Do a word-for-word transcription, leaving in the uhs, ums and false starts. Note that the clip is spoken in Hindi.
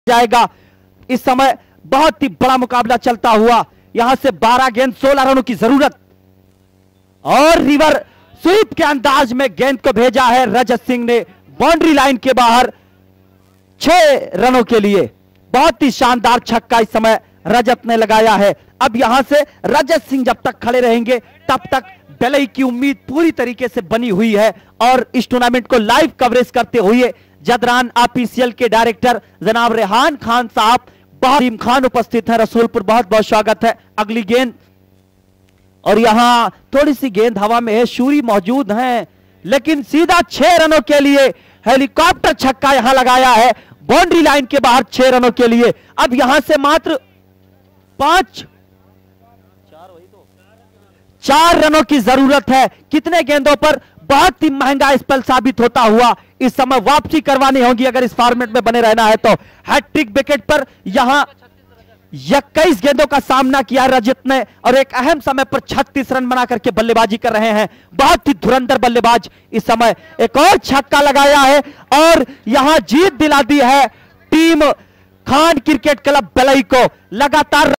जाएगा। इस समय बहुत ही बड़ा मुकाबला चलता हुआ, यहां से बारह गेंद सोलह रनों की जरूरत और रिवर स्वीप के अंदाज में गेंद को भेजा है रजत सिंह ने बाउंड्री लाइन के बाहर छह रनों के लिए। बहुत ही शानदार छक्का इस समय रजत ने लगाया है। अब यहां से रजत सिंह जब तक खड़े रहेंगे तब तक बलई की उम्मीद पूरी तरीके से बनी हुई है और इस टूर्नामेंट को लाइव कवरेज करते हुए जदरान ऑफिशियल के डायरेक्टर जनाब रेहान खान साहब बहुत खान उपस्थित हैं रसूलपुर। बहुत बहुत स्वागत है। अगली गेंद और यहां थोड़ी सी गेंद हवा में है, शूरी मौजूद हैं लेकिन सीधा छह रनों के लिए हेलीकॉप्टर छक्का यहां लगाया है बाउंड्री लाइन के बाहर छह रनों के लिए। अब यहां से मात्र पांच चार रनों की जरूरत है। कितने गेंदों पर बहुत ही महंगा स्पेल साबित होता हुआ इस समय वापसी करवानी होगी अगर इस फॉर्मेट में बने रहना है तो। हैट्रिक विकेट पर यहां इक्कीस गेंदों का सामना किया रजत ने और एक अहम समय पर छत्तीस रन बना करके बल्लेबाजी कर रहे हैं। बहुत ही धुरंधर बल्लेबाज इस समय एक और छक्का लगाया है और यहां जीत दिला दी है team Khan cricket club Balai को। लगातार